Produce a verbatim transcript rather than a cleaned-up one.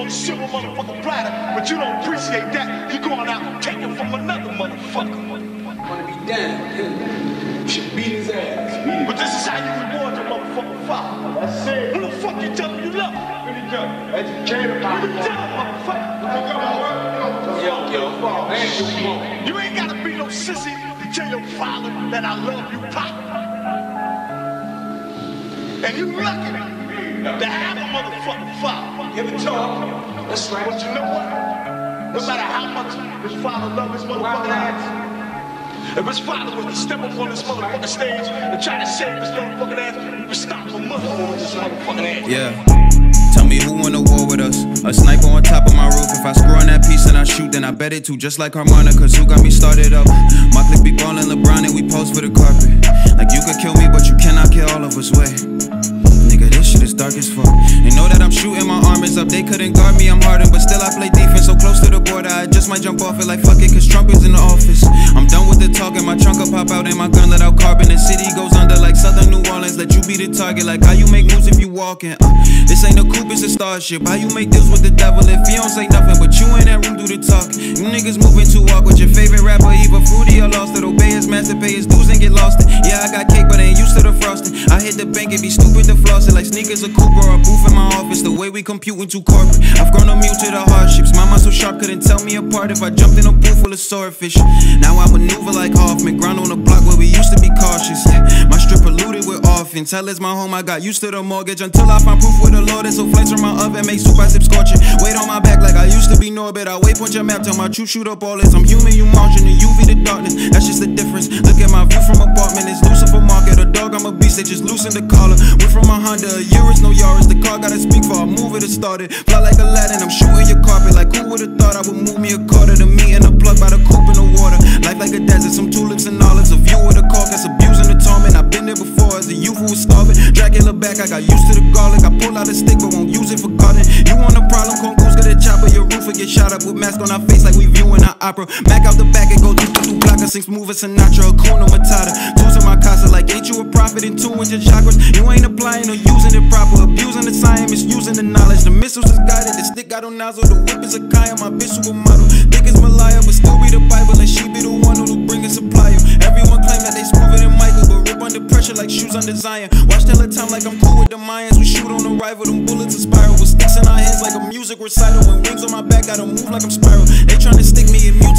a silver motherfucking platter, but you don't appreciate that. You going out and taking from another motherfucker. Wanna be damned. You should beat his ass. Beat but this is how you reward your motherfucking father. That's it. Who the fuck you tell him you love? Really don't. Educated by you tell him, motherfucker. Yo, yo, man, you ain't gotta be no sissy to tell your father that I love you, pop. And you lucky to have a motherfucking father. Give it to him. That's right. But you know what? No matter how much his father loved his motherfucking ass, if his father was to step up on this motherfucking stage and try to save his motherfucking ass, he would stop the mother on this motherfucking ass. Yeah. Tell me who in the war with us? A sniper on top of my roof. If I score on that piece and I shoot, then I bet it too. Just like harmonicas, who got me started up? My clique be ballin' LeBron and we pose for the carpet. Like you could kill me, but you cannot kill all of us. Way, nigga, this shit is dark as fuck. They know that I'm shooting, my arm is up. They couldn't guard me, I'm hardened, but still I play defense so close to the border. I just might jump off it like fuck it, cause Trump is in the office. I'm done with the talking, my trunk will pop out and my gun let out carbon. The city goes under like Southern New Orleans. Let you be the target, like how you make moves if you walking. Uh, this ain't a coupe, it's a starship. How you make deals with the devil if he don't say nothing, but you in that room do the talking. You niggas moving too awkward. Your favorite rapper, Eva Fruity, or lost it. Obey his master, pay his dues and get lost it. Yeah, I got cake, but I ain't used to the frosting. I hit the bank, it be stupid to floss it. Like sneakers, a Cooper, or a booth in my office. The way we computing too corporate. I've grown immune to the hardships. My mind so sharp, couldn't tell me apart if I jumped in a pool full of swordfish. Now I maneuver like Hoffman, grind on the block where we used to be cautious. Yeah, my strip polluted with offense. Hell is my home, I got used to the mortgage until I find proof with the Lord. And so flames from my oven make soup I sip scorching. Weight on my back like I used to be Norbit. I wait punch your map till my true shoot up all this. I'm human, you marching, and U V the darkness. That's just the difference. Look at my view from apartment. It's Lucifer Market. A dog, I'm a beast. They just loosen the collar. Went from a Honda, a Urus, no Yaris. The car gotta speak for I move it, it started. Fly like Aladdin, I'm shooting your carpet. Like who would've thought I would move me a quarter to me and a plug by the coupe in the water. Life like a desert, some tulips and olives. A view of the caucus, abusing the torment. I've been there before as a youth who was starving. Dracula back, I got used to the garlic. I pull out a stick but won't use it for garden. You want a problem, Concours got a chopper. Your roof will get shot up with mask on our face like we viewing our opera. Mac out the back and go through through block. Sing smooth as Sinatra, Hakuna Matata. Tools in my casa like ain't you a prophet in tune with your chakras? You ain't applying or using it proper. Abusing the science, misusing the knowledge. The missiles is guided, the stick got on nozzle. The whip is a Kaya, my bitch supermodel. Think it's Malaya, but still read the Bible. And she be the one who'll bring a supplier. Everyone claim that they smoother than Michael, but rip under pressure like shoes under Zion. Watch tell the time like I'm cool with the Mayans. We shoot on arrival, them bullets are spiral. With sticks in our hands like a music recital. And wings on my back, gotta move like I'm spiral. They tryna stick me in mute